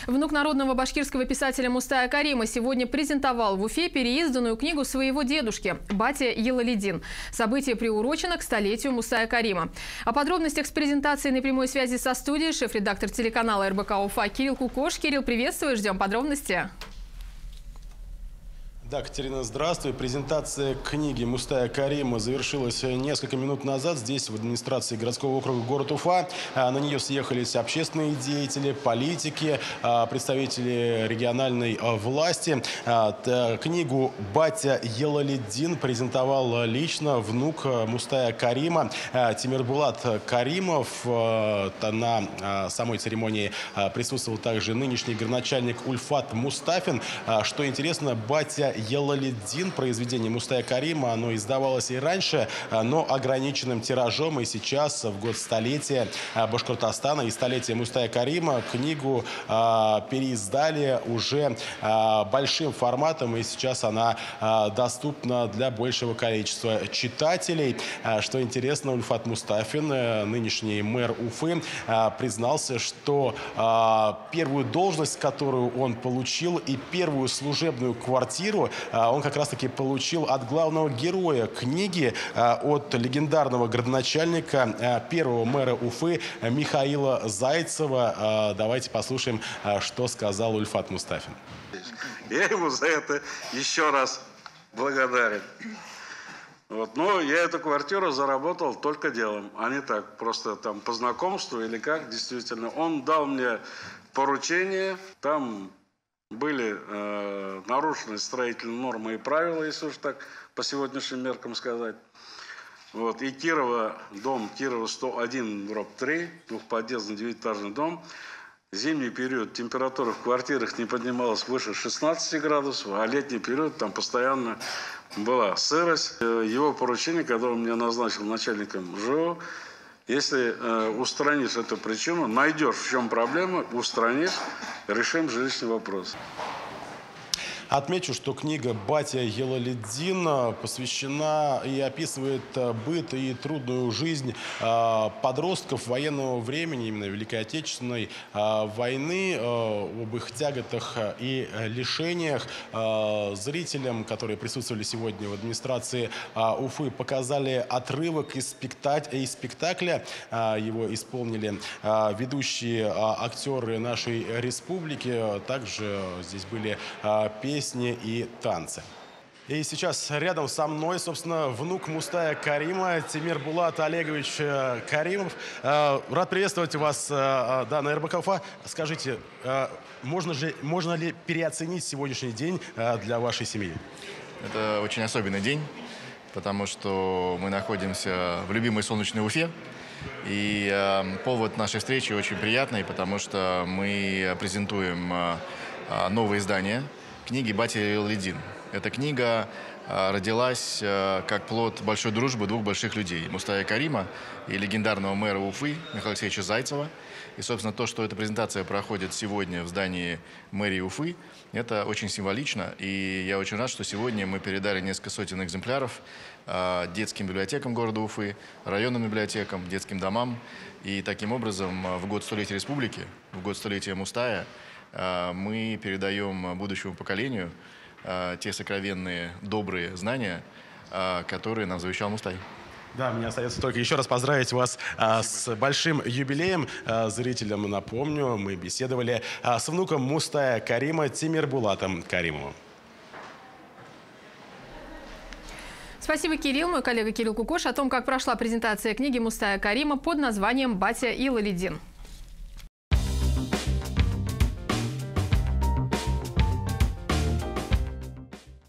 Внук народного башкирского писателя Мустая Карима сегодня презентовал в Уфе переизданную книгу своего дедушки «Батя Елалидин». Событие приурочено к столетию Мустая Карима. О подробностях с презентацией на прямой связи со студией шеф-редактор телеканала РБК Уфа Кирилл Кукош. Кирилл, приветствую, ждем подробности. Да, Катерина, здравствуй. Презентация книги Мустая Карима завершилась несколько минут назад здесь, в администрации городского округа город Уфа. На нее съехались общественные деятели, политики, представители региональной власти. Книгу «Батя Елалидин» презентовал лично внук Мустая Карима Тимирбулат Каримов. На самой церемонии присутствовал также нынешний городначальник Ульфат Мустафин. Что интересно, «Батя Елалидин», произведение Мустая Карима, оно издавалось и раньше, но ограниченным тиражом. И сейчас, в год столетия Башкортостана и столетия Мустая Карима, книгу переиздали уже большим форматом. И сейчас она доступна для большего количества читателей. Что интересно, Ульфат Мустафин, нынешний мэр Уфы, признался, что первую должность, которую он получил, и первую служебную квартиру он как раз-таки получил от главного героя книги, от легендарного градоначальника, первого мэра Уфы Михаила Зайцева. Давайте послушаем, что сказал Ульфат Мустафин. Я ему за это еще раз благодарен. Но я эту квартиру заработал только делом, а не так, просто там по знакомству или как, действительно. Он дал мне поручение, там были нарушены строительные нормы и правила, если уж так по сегодняшним меркам сказать. И Кирова, дом Кирова 101, дробь 3, двухподъездный 9-этажный дом. Зимний период температура в квартирах не поднималась выше 16 градусов, а летний период там постоянно была сырость. Его поручение, когда он меня назначил начальником ЖО, если устранишь эту причину, найдешь, в чем проблема, устранишь, решим жилищный вопрос. Отмечу, что книга «Батя Елалидин» посвящена и описывает быт и трудную жизнь подростков военного времени, именно Великой Отечественной войны, об их тяготах и лишениях. Зрителям, которые присутствовали сегодня в администрации Уфы, показали отрывок из спектакля. Его исполнили ведущие актеры нашей республики. Также здесь были песни и танцы. И сейчас рядом со мной, собственно, внук Мустая Карима Тимирбулат Олегович Каримов. Рад приветствовать вас на РБК Уфа. Скажите, можно ли переоценить сегодняшний день для вашей семьи? Это очень особенный день, потому что мы находимся в любимой солнечной Уфе. И повод нашей встречи очень приятный, потому что мы презентуем новое издание книги «Батя Елалидин». Эта книга родилась как плод большой дружбы двух больших людей – Мустая Карима и легендарного мэра Уфы Михаила Алексеевича Зайцева. И, собственно, то, что эта презентация проходит сегодня в здании мэрии Уфы, это очень символично. И я очень рад, что сегодня мы передали несколько сотен экземпляров детским библиотекам города Уфы, районным библиотекам, детским домам. И таким образом в год столетия республики, в год столетия Мустая, мы передаем будущему поколению те сокровенные, добрые знания, которые нам завещал Мустай. Да, мне остается только еще раз поздравить вас с большим юбилеем. Зрителям напомню, мы беседовали с внуком Мустая Карима Тимирбулатом Каримовым. Спасибо, Кирилл. Мой коллега Кирилл Кукош о том, как прошла презентация книги Мустая Карима под названием «Батя Елалидин».